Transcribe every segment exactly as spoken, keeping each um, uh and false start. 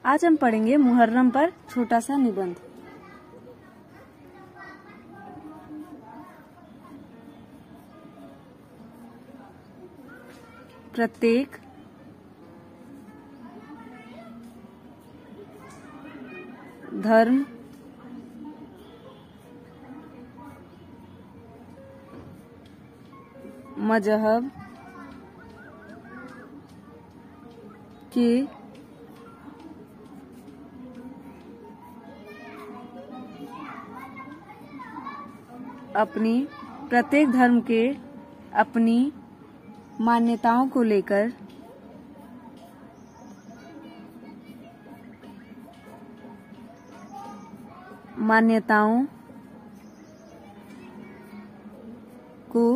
आज हम पढ़ेंगे मुहर्रम पर छोटा सा निबंध। प्रत्येक धर्म मजहब के अपनी प्रत्येक धर्म के अपनी मान्यताओं को लेकर मान्यताओं को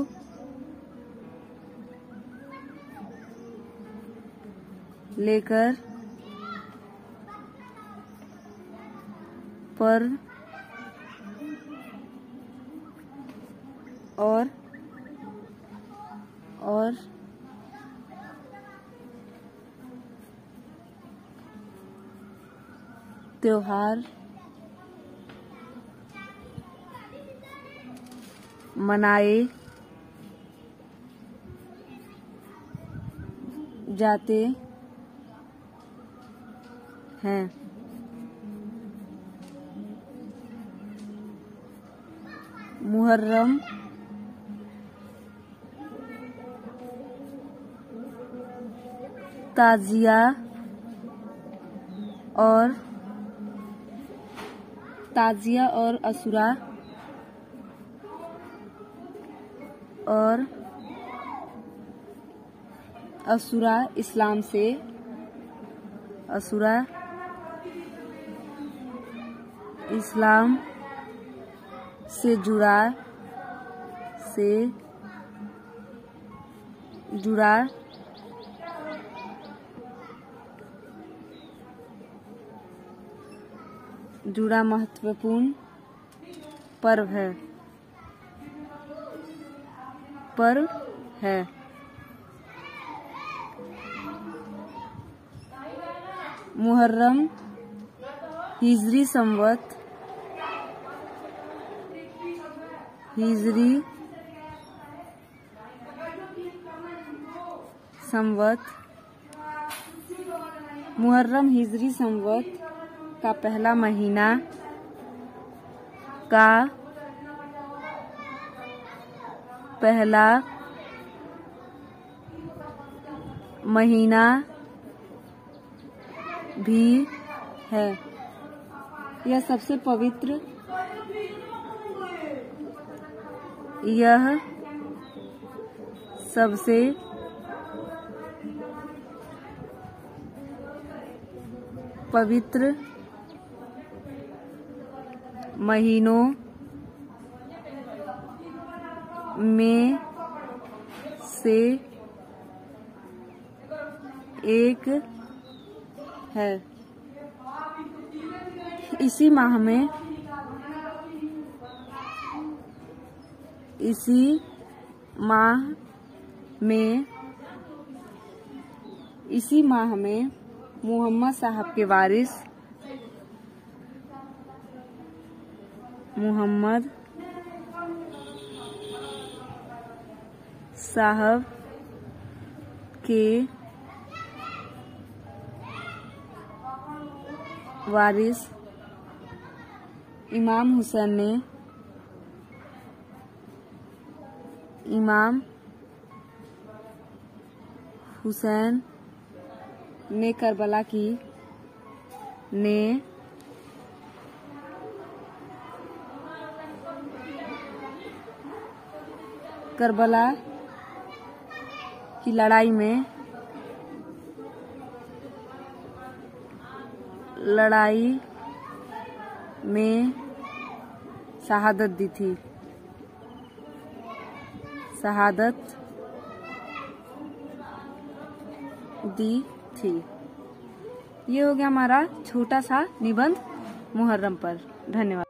लेकर पर्व और और त्योहार मनाए जाते हैं। मुहर्रम ताजिया और ताजिया और असुरा और असुरा इस्लाम से असुरा इस्लाम से जुड़ा से जुड़ा जुड़ा महत्वपूर्ण पर्व है पर्व है। मुहर्रम हिजरी संवत हिजरी संवत मुहर्रम हिजरी संवत का पहला महीना का पहला महीना भी है। यह सबसे पवित्र यह सबसे पवित्र महीनों में से एक है। इसी माह में इसी माह में इसी माह में मोहम्मद साहब के वारिस मोहम्मद साहब के वारिस इमाम हुसैन ने इमाम हुसैन ने करबला की ने करबला की लड़ाई में लड़ाई में शहादत दी थी शहादत दी थी। ये हो गया हमारा छोटा सा निबंध मुहर्रम पर। धन्यवाद।